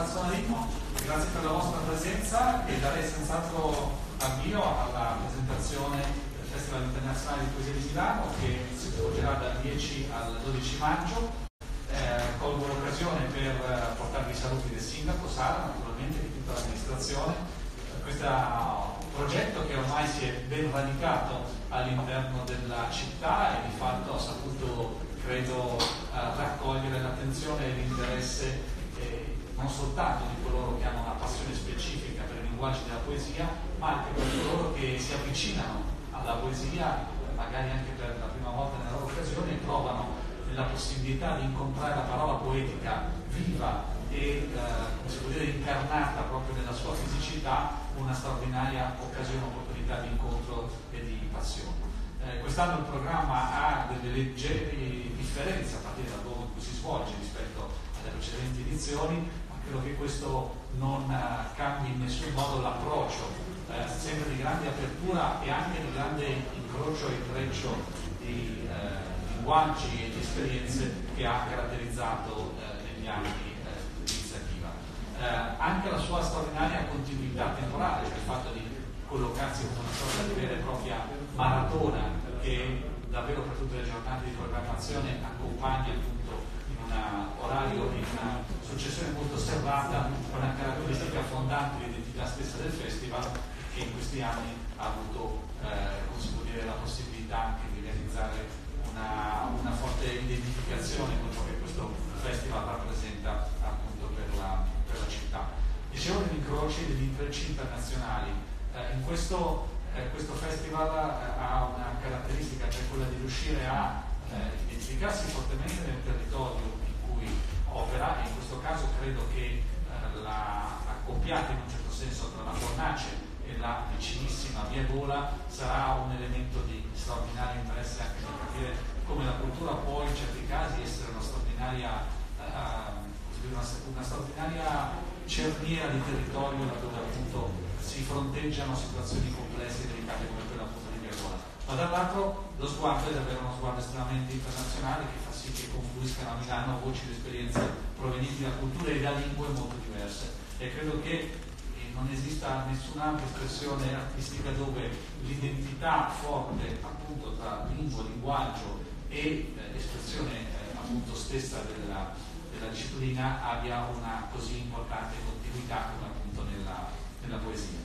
Palazzo Marino, grazie per la vostra presenza e darei senz'altro avvio alla presentazione del Festival Internazionale di Poesia di Milano che si svolgerà dal 10 al 12 maggio. Colgo l'occasione per portarvi i saluti del sindaco Sala, naturalmente di tutta l'amministrazione, per questo progetto che ormai si è ben radicato all'interno della città e di fatto ha saputo, credo, raccogliere l'attenzione e l'interesse non soltanto di coloro che hanno una passione specifica per i linguaggi della poesia, ma anche per coloro che si avvicinano alla poesia, magari anche per la prima volta nella loro occasione, e trovano nella possibilità di incontrare la parola poetica viva e come si può dire, incarnata proprio nella sua fisicità, una straordinaria occasione, opportunità di incontro e di passione. Quest'anno il programma ha delle leggere differenze a partire dal luogo in cui si svolge rispetto alle precedenti edizioni, ma credo che questo non cambi in nessun modo l'approccio, sempre di grande apertura e anche di grande incrocio e intreccio di linguaggi e di esperienze che ha caratterizzato negli anni l'iniziativa. Anche la sua straordinaria continuità temporale, cioè il fatto di collocarsi con una sorta di vera e propria maratona che davvero per tutte le giornate di programmazione accompagna appunto in un orario, in una successione molto serrata, con una caratteristica fondante dell'identità stessa del festival, che in questi anni ha avuto come si può dire, la possibilità anche di realizzare una forte identificazione con ciò che questo festival rappresenta appunto per la città. Dicevo degli incroci e degli intrecci internazionali. Questo festival ha una caratteristica, cioè quella di riuscire a identificarsi fortemente nel territorio in cui opera, e in questo caso credo che la accoppiata in un certo senso tra la Fornace e la vicinissima Via Gola sarà un elemento di straordinario interesse anche per capire come la cultura può in certi casi essere una straordinaria cerniera di territorio dove appunto si fronteggiano situazioni complesse e delicate come quella appunto di Via Gola. Ma dall'altro lo sguardo è davvero uno sguardo estremamente internazionale che fa sì che confluiscano a Milano voci ed esperienze provenienti da culture e da lingue molto diverse, e credo che non esista nessun'altra espressione artistica dove l'identità forte appunto tra lingua, linguaggio e espressione appunto stessa della disciplina abbia una così importante continuità come appunto nella poesia.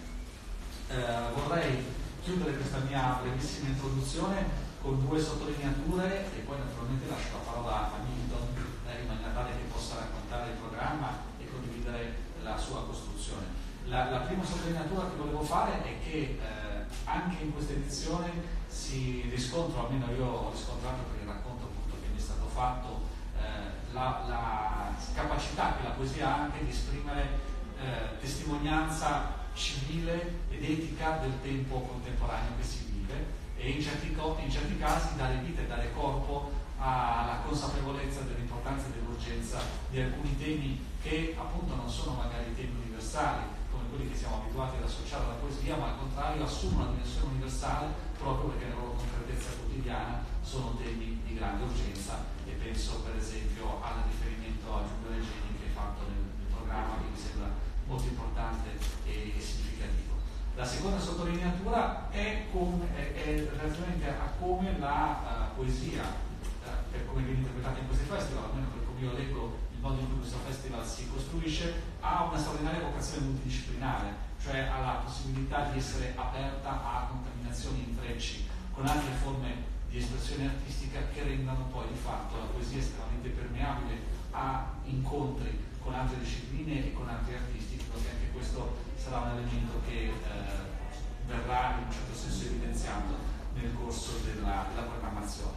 Vorrei chiudere questa mia brevissima introduzione con due sottolineature e poi naturalmente lascio la parola a Milton in maniera tale che possa raccontare il programma e condividere la sua costruzione. La prima sottolineatura che volevo fare è che anche in questa edizione si riscontra, almeno io ho riscontrato per il racconto appunto che mi è stato fatto, la capacità che la poesia ha anche di esprimere testimonianza civile ed etica del tempo contemporaneo che si vive, e in certi casi dare vita e dare corpo alla consapevolezza dell'importanza e dell'urgenza di alcuni temi che appunto non sono magari temi universali come quelli che siamo abituati ad associare alla poesia, ma al contrario assumono una dimensione universale proprio perché nella loro concretezza quotidiana sono temi di grande urgenza, e penso per esempio al riferimento a Giulio Regeni che hai fatto nel programma, che mi sembra molto importante e significativo. La seconda sottolineatura è relativamente a come la poesia, per come viene interpretata in questi festival, almeno per come io leggo il modo in cui questo festival si costruisce, ha una straordinaria vocazione multidisciplinare, cioè ha la possibilità di essere aperta a contaminazioni e intrecci con altre forme di espressione artistica che rendano poi di fatto la poesia estremamente permeabile a incontri con altre discipline e con altri artisti. Credo che anche questo sarà un elemento che verrà in un certo senso evidenziato nel corso della programmazione.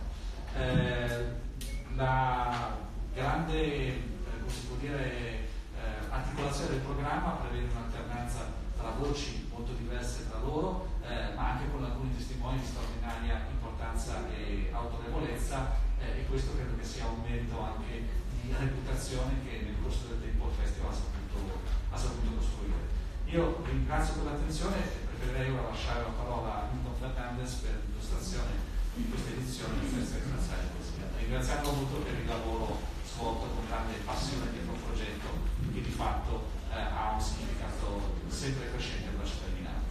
La grande come si può dire, articolazione del programma prevede un'alternanza tra voci molto diverse tra loro, ma anche con alcuni testimoni di straordinaria importanza e autorevolezza, e questo credo che sia un merito anche di reputazione che nel corso del tempo il festival ha saputo costruire. Io vi ringrazio per l'attenzione e preferirei ora lasciare la parola a Milton Fernandez per l'illustrazione di questa edizione del Festival Internazionale di Poesia, ringraziando molto per il lavoro svolto con grande passione dietro un progetto che di fatto ha un significato sempre crescente per la città di Milano.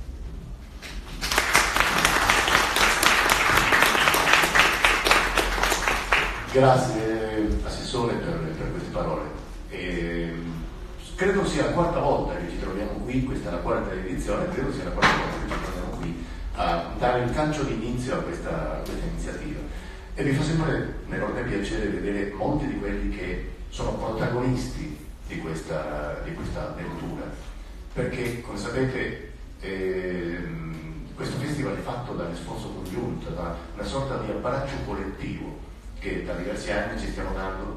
Grazie Assessore per queste parole. Credo sia la quarta volta che ci troviamo qui, questa è la quarta edizione, credo sia la quarta volta che ci troviamo qui a dare il calcio d'inizio a questa iniziativa. E mi fa sempre un enorme piacere vedere molti di quelli che sono protagonisti di questa avventura, perché come sapete questo festival è fatto da un sforzo congiunto, da una sorta di abbraccio collettivo che da diversi anni ci stiamo dando,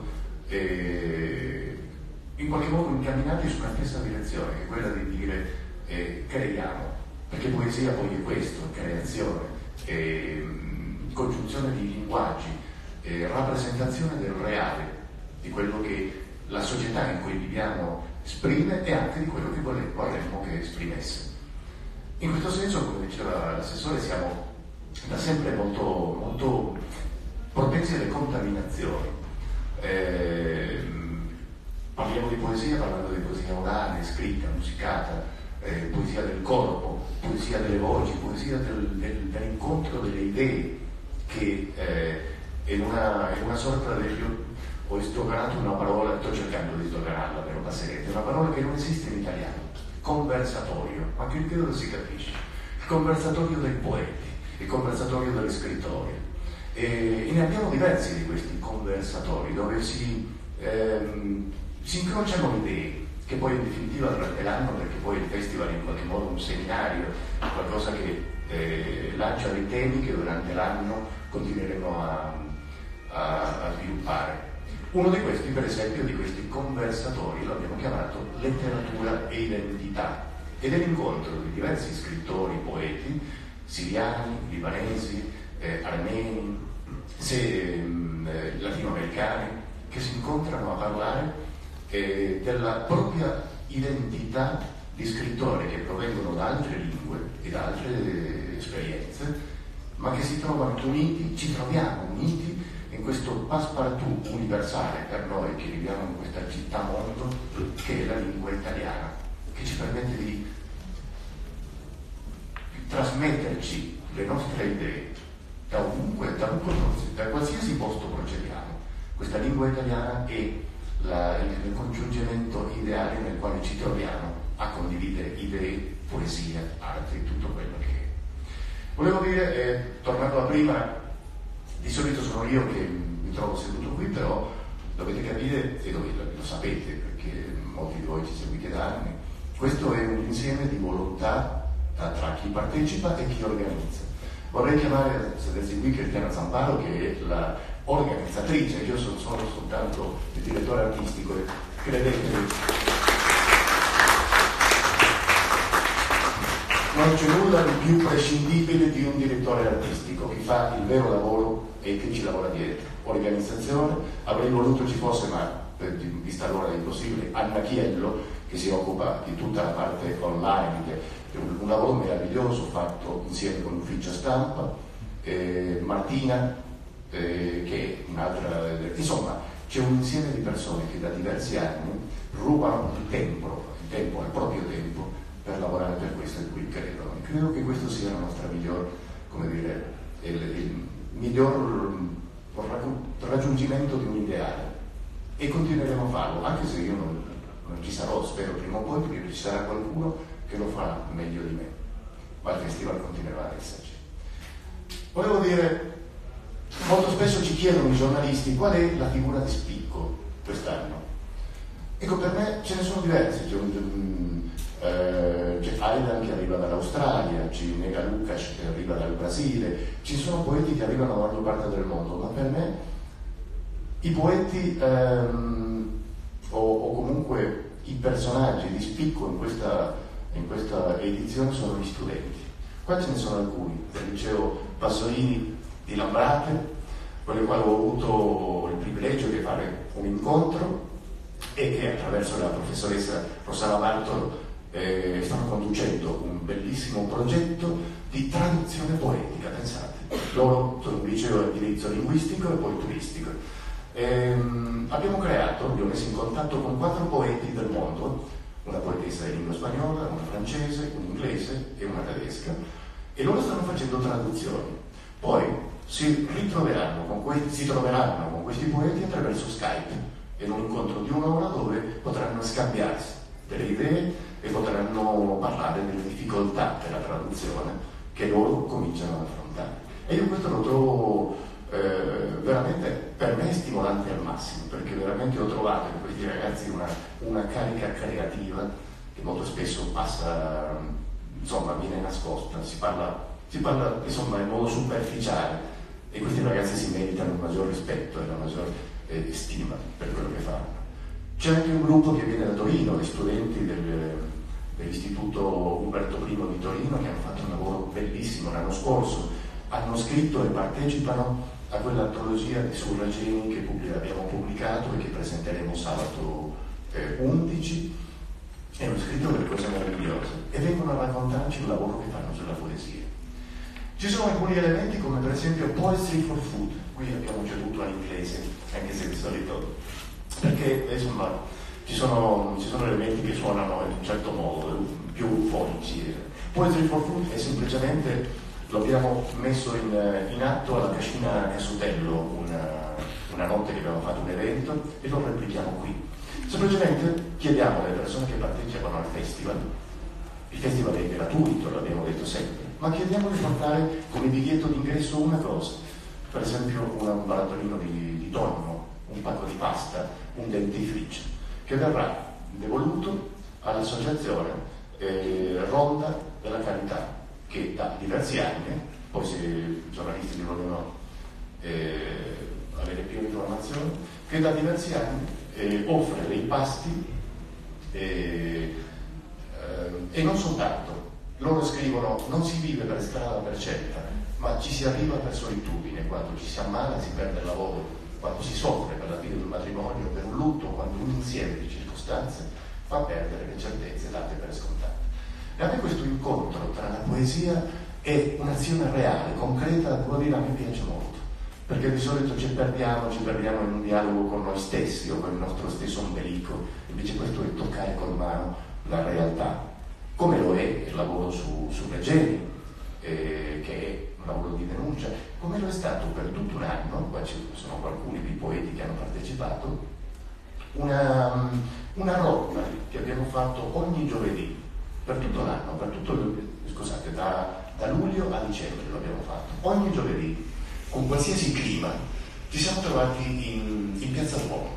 in qualche modo incamminati su una stessa direzione, che è quella di dire creiamo, perché poesia poi è questo, creazione, congiunzione di linguaggi, rappresentazione del reale, di quello che la società in cui viviamo esprime e anche di quello che vorremmo che esprimesse. In questo senso, come diceva l'assessore, siamo da sempre molto propensi alle contaminazioni. Parliamo di poesia parlando di poesia orale, scritta, musicata, poesia del corpo, poesia delle voci, poesia dell'incontro delle idee, che è una sorta di... Ho sdoganato una parola, sto cercando di sdoganarla, però passerete, una parola che non esiste in italiano, conversatorio, ma che credo si capisce, il conversatorio dei poeti, il conversatorio degli scrittori. E ne abbiamo diversi di questi conversatori, dove si incrociano idee, che poi in definitiva durante l'anno, perché poi il festival è in qualche modo un seminario, qualcosa che lancia dei temi che durante l'anno continueremo a sviluppare. Uno di questi, per esempio, di questi conversatori, lo abbiamo chiamato letteratura e identità, ed è l'incontro di diversi scrittori, poeti, siriani, libanesi, armeni, latinoamericani, che si incontrano a parlare della propria identità di scrittori che provengono da altre lingue e da altre esperienze, ma che si trovano uniti, ci troviamo uniti in questo passepartout universale per noi che viviamo in questa città mondo, che è la lingua italiana, che ci permette di trasmetterci le nostre idee da ovunque, da qualsiasi posto procediamo. Questa lingua italiana è il congiungimento ideale nel quale ci troviamo a condividere idee, poesia, arte e tutto quello che è. Volevo dire, tornando a prima, di solito sono io che mi trovo seduto qui, però dovete capire, e lo sapete perché molti di voi ci seguite da anni, questo è un insieme di volontà tra chi partecipa e chi organizza. Vorrei chiamare a sedersi qui Cristiana Zamparo, che è la organizzatrice, io sono soltanto il direttore artistico, e credetemi, non c'è nulla di più prescindibile di un direttore artistico. Chi fa il vero lavoro e chi ci lavora dietro. Organizzazione, avrei voluto ci fosse, ma vista l'ora è impossibile, Anna Chiello, che si occupa di tutta la parte online, che è un lavoro meraviglioso fatto insieme con l'ufficio stampa, Martina, che è un'altra, insomma c'è un insieme di persone che da diversi anni rubano il tempo, il proprio tempo, per lavorare per questo e cui credono. E credo che questo sia la nostra miglior, come dire, il miglior raggiungimento di un ideale, e continueremo a farlo, anche se io non ci sarò, spero prima o poi, perché ci sarà qualcuno che lo farà meglio di me, ma il festival continuerà ad esserci. Volevo dire, molto spesso ci chiedono i giornalisti qual è la figura di spicco quest'anno. Ecco, per me ce ne sono diversi. C'è Aidan che arriva dall'Australia, c'è Nega Lucas che arriva dal Brasile, ci sono poeti che arrivano da ogni parte del mondo, ma per me i poeti o comunque i personaggi di spicco in questa edizione sono gli studenti. Qua ce ne sono alcuni, del liceo Pasolini di Lambrate, con il quale ho avuto il privilegio di fare un incontro e che attraverso la professoressa Rossana Bartolo stanno conducendo un bellissimo progetto di traduzione poetica, pensate. Loro sono un liceo di indirizzo linguistico e poi turistico. Abbiamo creato, li ho messi in contatto con 4 poeti del mondo, una poetessa di lingua spagnola, una francese, un inglese e una tedesca, e loro stanno facendo traduzioni. Poi si troveranno con questi poeti attraverso Skype, in un incontro di un'ora dove potranno scambiarsi delle idee e potranno parlare delle difficoltà della traduzione che loro cominciano ad affrontare. E io questo lo trovo veramente, per me, stimolante al massimo, perché veramente ho trovato in questi ragazzi una carica creativa che molto spesso passa, insomma, viene nascosta, si parla insomma in modo superficiale, e questi ragazzi si meritano un maggior rispetto e una maggior stima per quello che fanno. C'è anche un gruppo che viene da Torino, gli studenti dell'Istituto Umberto I di Torino, che hanno fatto un lavoro bellissimo l'anno scorso, hanno scritto e partecipano a quell'antologia di Surrageni che abbiamo pubblicato e che presenteremo sabato 11, e hanno scritto delle cose meravigliose e vengono a raccontarci il lavoro che fanno sulla poesia. Ci sono alcuni elementi come per esempio Poetry for Food, qui abbiamo ceduto all'inglese, anche se di solito, perché insomma ci sono elementi che suonano in un certo modo, più fonici. Poetry for Food è semplicemente, lo abbiamo messo in atto alla Cascina Casutello, una notte che abbiamo fatto un evento, e lo replichiamo qui. Semplicemente chiediamo alle persone che partecipano al festival, il festival è gratuito, l'abbiamo detto sempre, ma chiediamo di portare come biglietto d'ingresso una cosa, per esempio un barattolino di tonno, un pacco di pasta, un dentifricio, che verrà devoluto all'associazione Ronda della Carità, che da diversi anni, poi se i giornalisti mi vogliono avere più informazioni, che da diversi anni offre dei pasti e non soltanto. Loro scrivono: non si vive per strada per scelta, ma ci si arriva per solitudine, quando ci si ammala, si perde il lavoro, quando si soffre per la fine di un matrimonio, per un lutto, quando un insieme di circostanze fa perdere le certezze date per scontate. E a me questo incontro tra la poesia e un'azione reale, concreta, devo dire, a me piace molto, perché di solito ci perdiamo in un dialogo con noi stessi o con il nostro stesso ombelico, invece questo è toccare con mano la realtà, come lo è il lavoro su Regeni, che è un lavoro di denuncia, come lo è stato per tutto un anno, qua ci sono alcuni dei poeti che hanno partecipato, una rotta che abbiamo fatto ogni giovedì, per tutto l'anno, scusate, da luglio a dicembre lo abbiamo fatto, ogni giovedì, con qualsiasi clima. Ci siamo trovati in Piazza Duomo,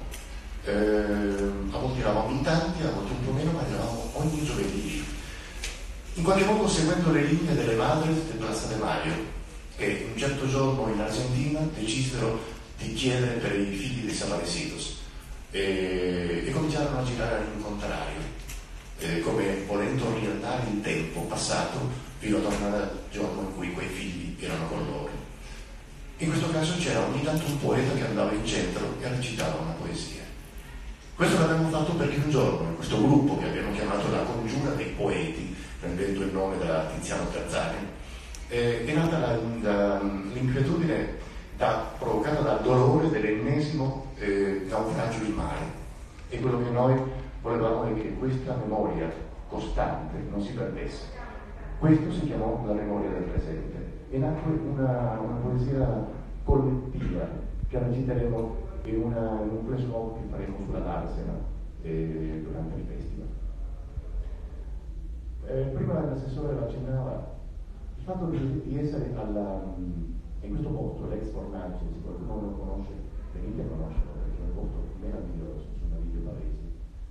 a volte eravamo in tanti, a volte un po' meno, ma eravamo ogni giovedì lì, in qualche modo seguendo le linee delle madri del Plaza de Mayo, che un certo giorno in Argentina decisero di chiedere per i figli dei desaparecidos e cominciarono a girare all'incontrario, come volendo orientare il tempo passato fino a tornare al giorno in cui quei figli erano con loro. In questo caso c'era ogni tanto un poeta che andava in centro e recitava una poesia. Questo l'abbiamo fatto perché un giorno in questo gruppo che abbiamo chiamato la Congiura dei Poeti, prendendo il nome da Tiziano Terzani, è nata l'inquietudine provocata dal dolore dell'ennesimo naufragio in mare, e quello che noi volevamo è che questa memoria costante non si perdesse. Questo si chiamò la memoria del presente, e nacque una poesia collettiva che reciteremo in un flash mob che faremo sulla Darsena durante il festival. Prima l'assessore lo accennava, il fatto di essere in questo posto, l'ex Fornace, se qualcuno lo conosce, venite a conoscerlo perché è un posto meraviglioso, su Naviglio Pavese.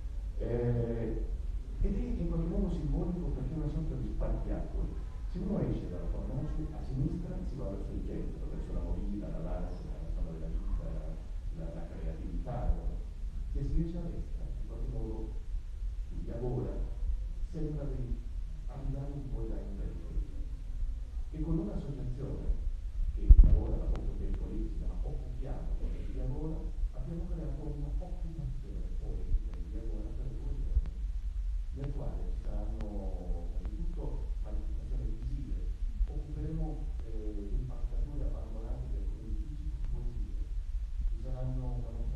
Ed è in qualche modo simbolico perché è una sorta di spartiacque. Se uno esce dalla Fornace, a sinistra si va verso il centro, verso la Movida, la Darsena, la zona della vita, la creatività, e si esce a destra, in qualche modo di lavora, sembra di arrivare un po' in periferia. E con un'associazione che lavora da molto tempo lì, si chiama Occupiamo, dove si lavora, abbiamo creato una occupazione poetica di lavoro per 2 giorni, nel quale ci saranno innanzitutto manifestazioni visive, occuperemo impaccature abbandonate di alcuni edifici con poesie, ci saranno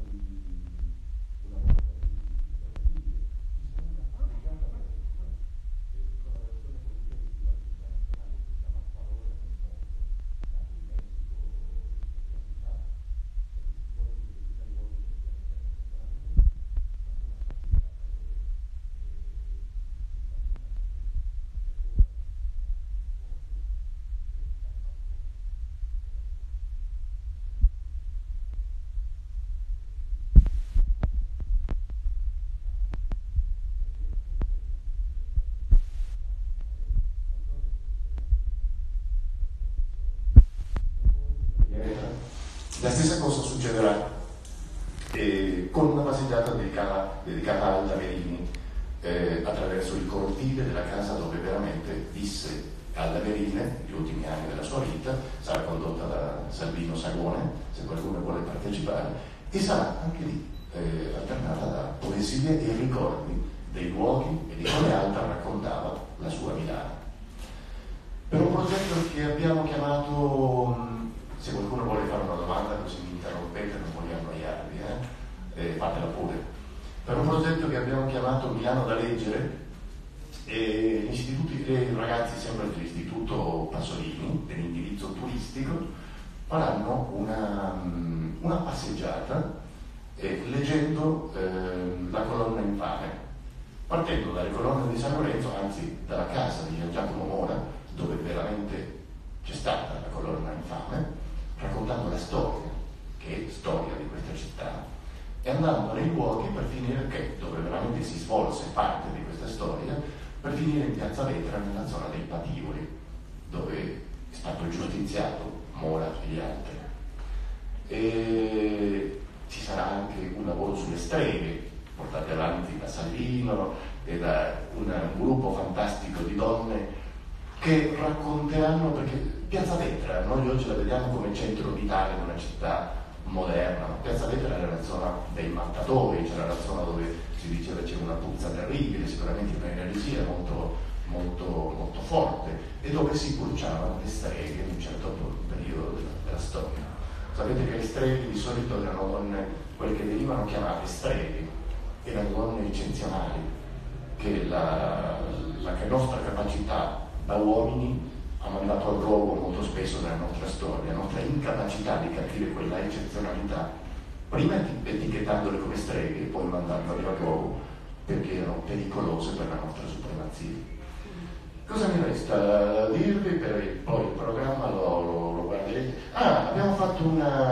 La stessa cosa succederà con una passeggiata dedicata a Alda Merini, attraverso il cortile della casa dove veramente visse Alda Merini gli ultimi anni della sua vita. Sarà condotta da Salvino Sagone, se qualcuno vuole partecipare, e sarà anche lì alternata da poesie e ricordi dei luoghi e di come Alda raccontava la sua Milano. Per un progetto che abbiamo chiamato, se qualcuno vuole fare una domanda così mi interrompete, non voglio annoiarvi, fatela pure. Per un progetto che abbiamo chiamato Milano da leggere, gli istituti, i ragazzi sempre dell'Istituto Pasolini, dell'indirizzo turistico, faranno una passeggiata leggendo la colonna infame, partendo dalle colonne di San Lorenzo, anzi dalla casa di Gian Giacomo Mora, dove veramente c'è stata la colonna infame, raccontando la storia, che è storia di questa città, e andando nei luoghi per finire dove veramente si svolse parte di questa storia, per finire in Piazza Vetra, nella zona dei Pativoli, dove è stato giustiziato Mora e gli altri. E ci sarà anche un lavoro sulle streghe, portate avanti da Salvino e da un gruppo fantastico di donne che racconteranno, perché Piazza Vetra noi oggi la vediamo come centro vitale di una città moderna. Piazza Vetra era la zona dei mattatori, c'era la zona dove si diceva c'era una puzza terribile, sicuramente un'energia molto, molto, molto forte, e dove si bruciavano le streghe in un certo periodo della storia. Sapete che le streghe di solito erano donne, quelle che venivano chiamate streghe, erano donne eccezionali, che la nostra capacità da uomini ha mandato al rogo molto spesso nella nostra storia, la nostra incapacità di capire quella eccezionalità, prima etichettandole come streghe e poi mandandole al rogo perché erano pericolose per la nostra supremazia. Cosa mi resta dirvi? Poi il programma lo guarderete. Abbiamo fatto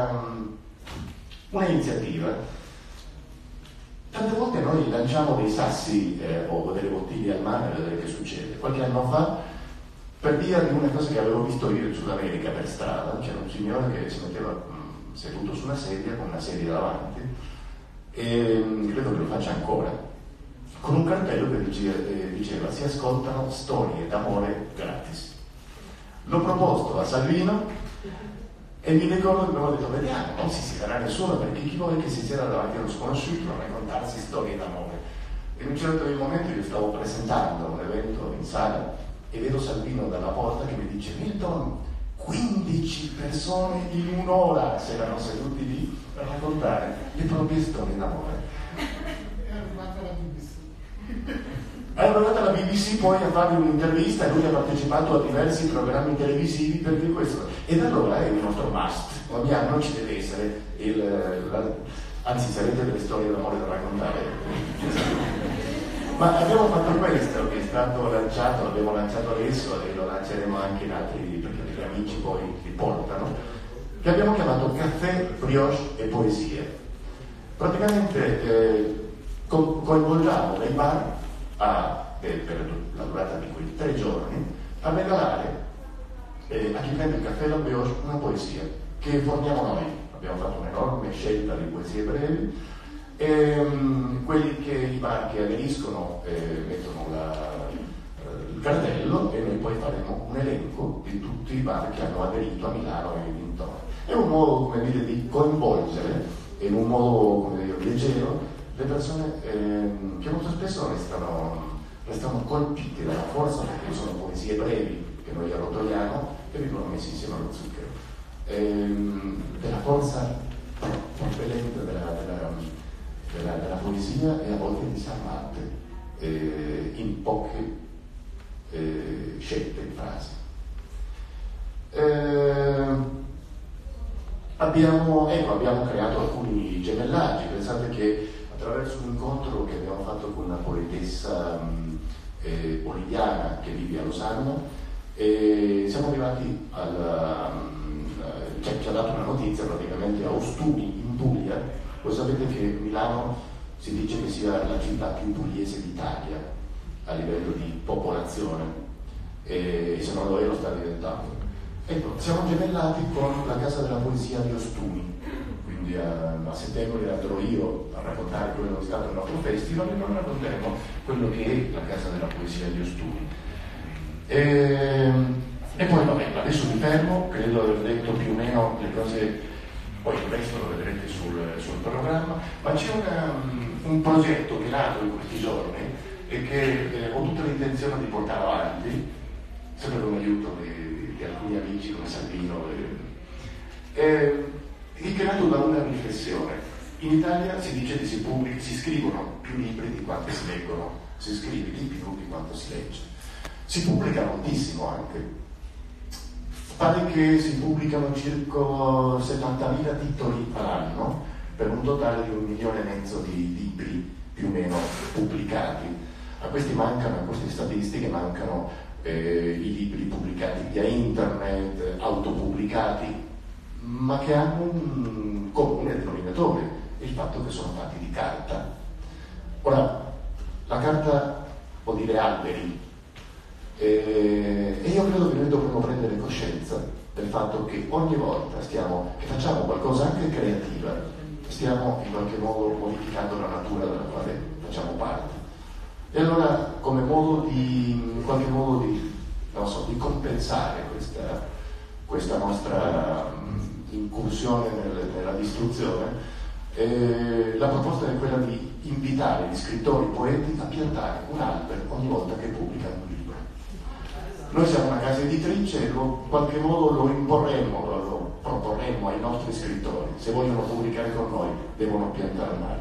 un'iniziativa. Tante volte noi lanciamo dei sassi o delle bottiglie al mare a vedere che succede. Qualche anno fa, per via di una cosa che avevo visto io in Sud America per strada, c'era un signore che si metteva seduto su una sedia con una sedia davanti, e credo che lo faccia ancora, con un cartello che diceva si ascoltano storie d'amore gratis. L'ho proposto a Salvino e mi ricordo che abbiamo detto vediamo, non si siederà nessuno, perché chi vuole che si sieda davanti a uno sconosciuto a raccontarsi storie d'amore. E in un certo momento io stavo presentando un evento in sala e vedo Salvino dalla porta che mi dice Milton, 15 persone in un'ora si erano seduti lì per raccontare le proprie storie d'amore. È arrivata la BBC. È arrivata la BBC poi a fare un'intervista e lui ha partecipato a diversi programmi televisivi perché questo. Ed allora è un nostro must. Ogni anno ci deve essere anzi se avete delle storie d'amore da raccontare. Ma abbiamo fatto questo che è stato lanciato, l'abbiamo lanciato adesso e lo lanceremo anche in altri, perché gli amici poi li portano, che abbiamo chiamato Caffè, Brioche e Poesie. Praticamente coinvolgiamo dei bar per la durata di quei 3 giorni a regalare a chi prende il caffè e la brioche una poesia che forniamo noi. Abbiamo fatto un'enorme scelta di poesie brevi. Quelli che i bar che aderiscono mettono il cartello e noi poi faremo un elenco di tutti i bar che hanno aderito a Milano e dintorni. È un modo, come dire, di coinvolgere in un modo, come dire, leggero le persone che molto spesso restano colpite dalla forza, perché sono poesie brevi che noi arrotoliamo e vengono messi insieme allo zucchero, della forza propellente della poesia e a volte disarmante in poche scelte, frasi. Abbiamo creato alcuni gemellaggi. Pensate che attraverso un incontro che abbiamo fatto con una poetessa boliviana che vive a Losanna, siamo arrivati ci ha dato una notizia praticamente a Ostuni in Puglia. Voi sapete che Milano si dice che sia la città più pugliese d'Italia a livello di popolazione, e se non lo è lo sta diventando. Ecco, siamo gemellati con la Casa della Poesia di Ostuni, quindi a settembre andrò io a raccontare quello che è stato il nostro festival e noi racconteremo quello che è la Casa della Poesia di Ostuni. E poi vabbè, adesso mi fermo, credo di aver detto più o meno le cose, poi il resto lo vedrete sul programma, ma c'è un progetto che è nato in questi giorni e che ho tutta l'intenzione di portare avanti, sempre con l'aiuto di alcuni amici come Salvino, è nato da una riflessione. In Italia si dice che si scrivono più libri di quanto si leggono, si scrive di più di quanto si legge. Si pubblica moltissimo anche. Pare che si pubblicano circa 70.000 titoli all'anno per un totale di 1,5 milioni di libri più o meno pubblicati. A queste statistiche mancano i libri pubblicati via internet, autopubblicati, ma che hanno un comune denominatore, il fatto che sono fatti di carta. Ora, la carta vuol dire alberi, e io credo che noi dovremmo prendere coscienza del fatto che ogni volta che facciamo qualcosa anche creativa, stiamo in qualche modo modificando la natura della quale facciamo parte. E allora, come modo in qualche modo di compensare questa nostra incursione nella distruzione, la proposta è quella di invitare gli scrittori poeti a piantare un albero ogni volta che pubblicano un libro. Noi siamo una casa editrice e in qualche modo lo proporremmo ai nostri scrittori. Se vogliono pubblicare con noi devono piantare un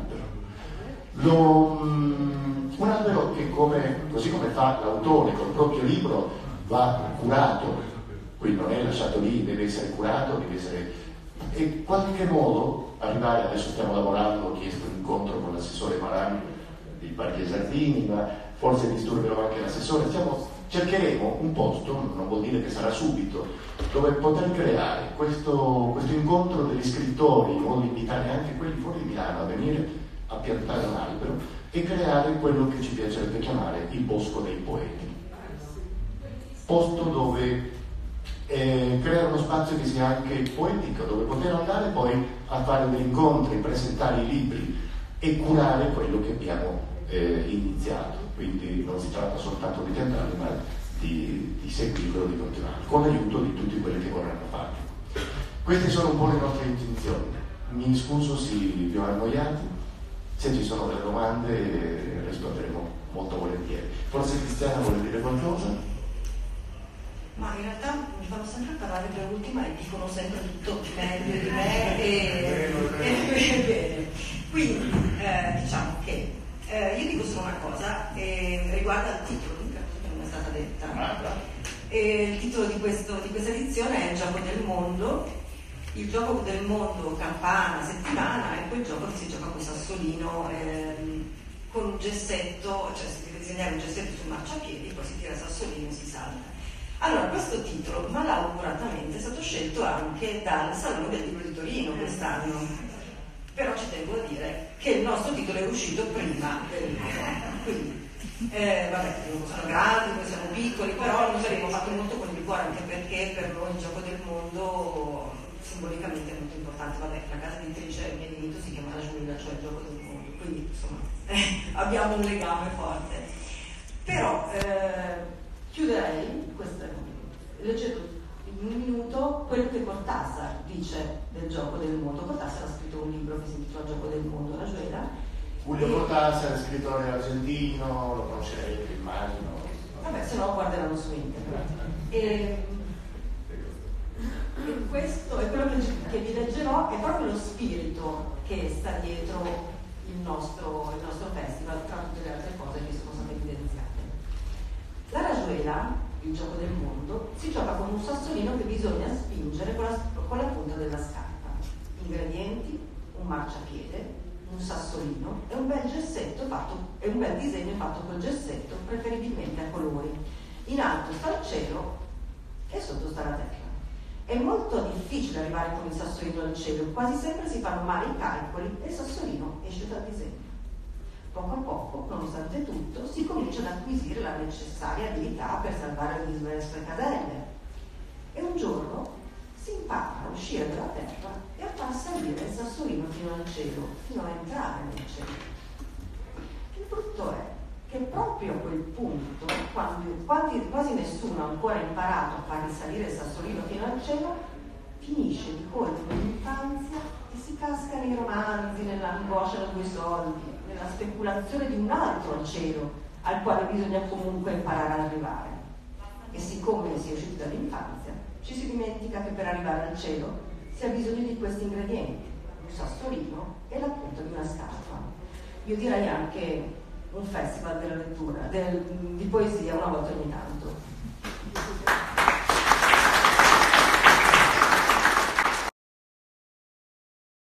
albero. Un albero che così come fa l'autore col proprio libro va curato, quindi non è lasciato lì, deve essere curato, e in qualche modo arrivare, adesso stiamo lavorando, ho chiesto un incontro con l'assessore Marani di Parchi Esardini, ma forse disturberò anche l'assessore, cercheremo un posto, non vuol dire che sarà subito, dove poter creare questo incontro degli scrittori, in modo di invitare anche quelli fuori di Milano a venire a piantare un albero e creare quello che ci piacerebbe chiamare il bosco dei poeti. Posto dove creare uno spazio che sia anche poetico, dove poter andare poi a fare degli incontri, presentare i libri e curare quello che abbiamo iniziato. Quindi non si tratta soltanto di piantarli, ma di seguirlo, di continuare, con l'aiuto di tutti quelli che vorranno farlo. Queste sono un po' le nostre intenzioni. Mi scuso se vi ho annoiati, se ci sono delle domande risponderemo molto volentieri. Forse Cristiana vuole dire qualcosa? Ma in realtà mi fanno sempre parlare per ultima e dicono sempre tutto meglio di me e bene. Quindi diciamo che io dico solo una cosa riguardo al titolo, che non è stata detta. Il titolo di questa edizione è Il gioco del mondo. Il gioco del mondo campana, settimana, è quel gioco che si gioca con sassolino con un gessetto, cioè si deve disegnare un gessetto sul marciapiedi, poi si tira il sassolino e si salta. Allora, questo titolo malauguratamente è stato scelto anche dal Salone del Libro di Torino quest'anno, però ci tengo a dire che il nostro titolo è uscito prima del libro, quindi vabbè, sono grandi, noi siamo piccoli, però noi abbiamo fatto molto con il cuore, anche perché per noi il gioco del mondo simbolicamente è molto importante. Vabbè, la casa editrice mi è venuto, si chiama La Giulia, cioè il gioco del mondo, quindi insomma abbiamo un legame forte. Però chiuderei leggendo in un minuto quello che Cortázar dice del gioco del mondo. Cortázar ha scritto un libro che si intitola Gioco del mondo, Rayuela. Julio Cortázar, scrittore argentino, lo conoscerete, immagino. Vabbè, se no guarderanno su internet. E questo è quello che vi leggerò, è proprio lo spirito che sta dietro il nostro festival, tra tutte le altre cose che sono state evidenziate. La Rayuela, il gioco del mondo, si gioca con un sassolino che bisogna spingere con la punta della scarpa. Ingredienti: un marciapiede, un sassolino e un bel disegno fatto col gessetto, preferibilmente a colori. In alto sta il cielo e sotto sta la terra. È molto difficile arrivare con il sassolino al cielo, quasi sempre si fanno male i calcoli e il sassolino esce dal disegno. Poco a poco, nonostante tutto, si comincia ad acquisire la necessaria abilità per salvare le diverse caselle. E un giorno uscire dalla terra e a far salire il sassolino fino al cielo, fino a entrare nel cielo. Il brutto è che proprio a quel punto, quando quasi nessuno ha ancora imparato a far risalire il sassolino fino al cielo, finisce di colpo l'infanzia e si casca nei romanzi, nell'angoscia da 2 soldi, nella speculazione di un altro cielo al quale bisogna comunque imparare ad arrivare. E siccome si è usciti dall'infanzia, ci si dimentica che per arrivare al cielo si ha bisogno di questi ingredienti, un sassolino e l'appunto di una scatola. Io direi anche un festival della lettura, di poesia una volta ogni tanto.